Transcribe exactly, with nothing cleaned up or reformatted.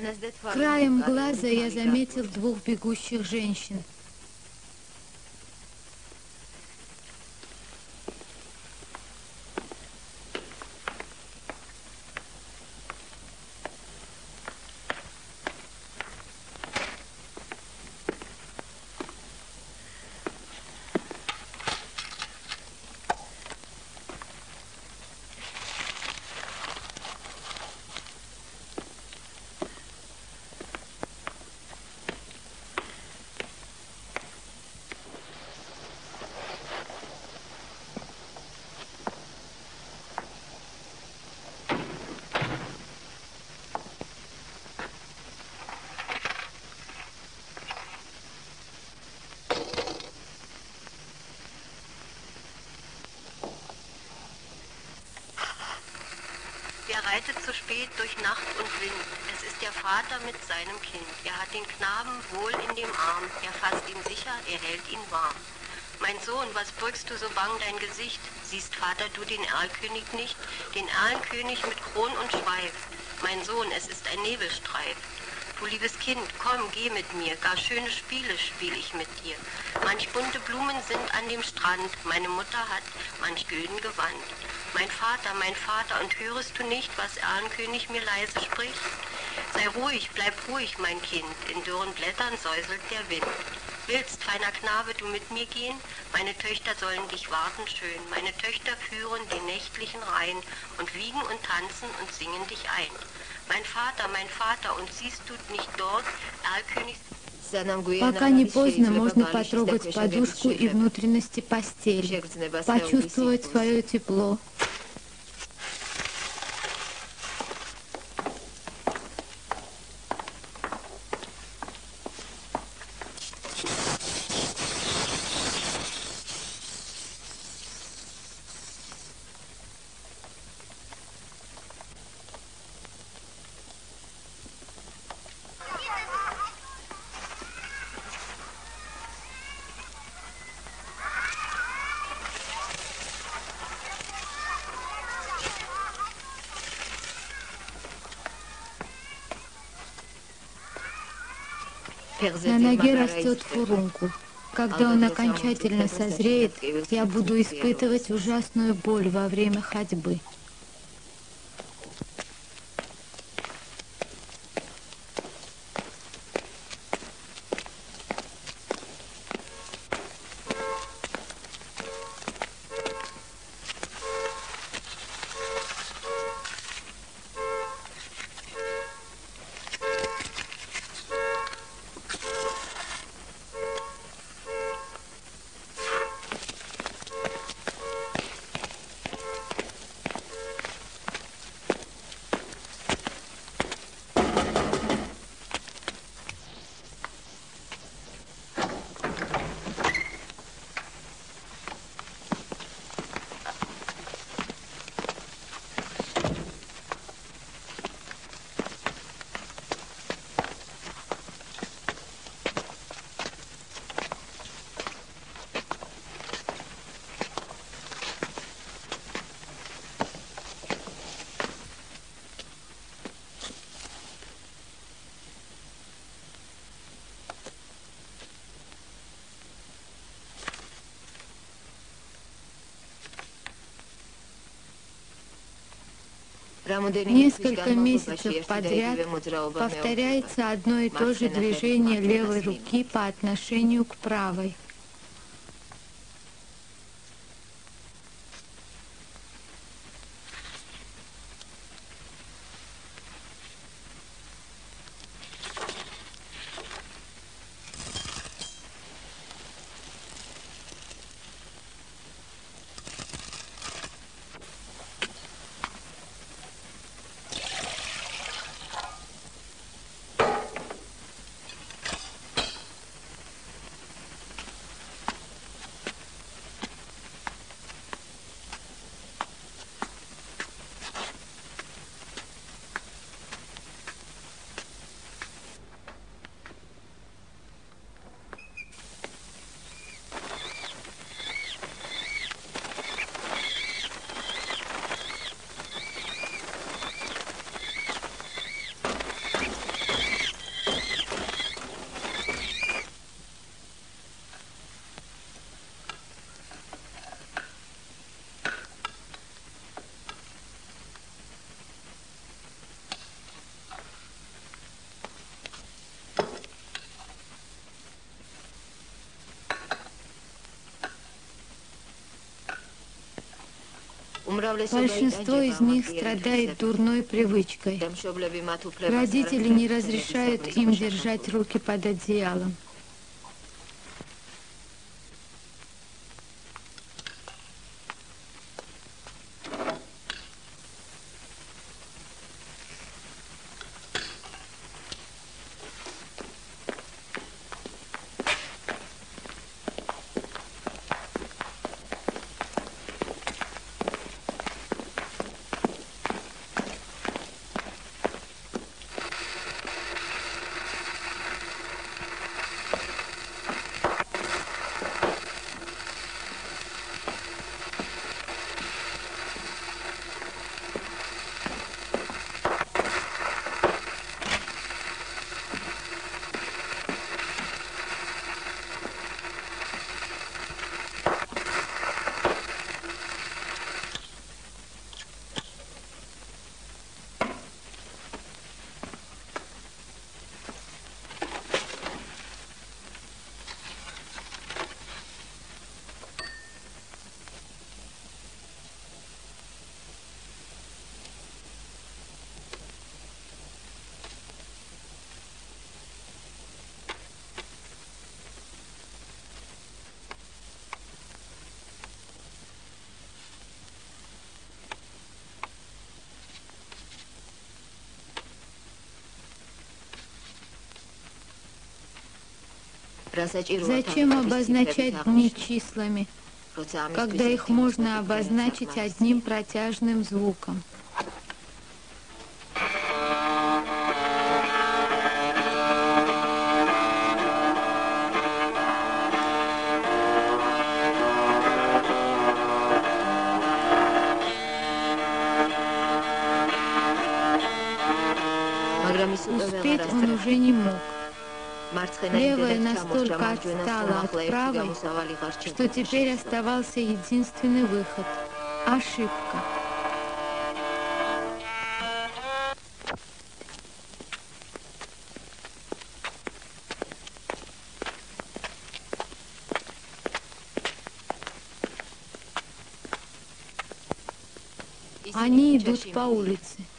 Краем глаза я заметил двух бегущих женщин. Er reitet zu spät durch Nacht und Wind. Es ist der Vater mit seinem Kind. Er hat den Knaben wohl in dem Arm. Er fasst ihn sicher, er hält ihn warm. Mein Sohn, was beugst du so bang dein Gesicht? Siehst Vater du den Erlkönig nicht? Den Erlenkönig mit Kron und Schweif. Mein Sohn, es ist ein Nebelstreif. Du liebes Kind, komm, geh mit mir. Gar schöne Spiele spiel ich mit dir. Manch bunte Blumen sind an dem Strand. Meine Mutter hat manch gülden Gewand. Mein Vater, mein Vater, und hörest du nicht, was Erlenkönig mir leise spricht? Sei ruhig, bleib ruhig, mein Kind, in dürren Blättern säuselt der Wind. Willst, feiner Knabe, du mit mir gehen? Meine Töchter sollen dich warten schön. Meine Töchter führen den nächtlichen Rhein und wiegen und tanzen und singen dich ein. Mein Vater, mein Vater, und siehst du nicht dort Erlkönigs... Пока не поздно, можно потрогать подушку и внутренности постели, почувствовать свое тепло. На ноге растет фурункул. Когда он окончательно созреет, я буду испытывать ужасную боль во время ходьбы. Несколько месяцев подряд повторяется одно и то же движение левой руки по отношению к правой. Большинство из них страдает дурной привычкой. Родители не разрешают им держать руки под одеялом. Зачем обозначать дни числами, когда их можно обозначить одним протяжным звуком? Успеть он уже не мог. Левая настолько отстала от правой, что теперь оставался единственный выход – ошибка. Они идут по улице.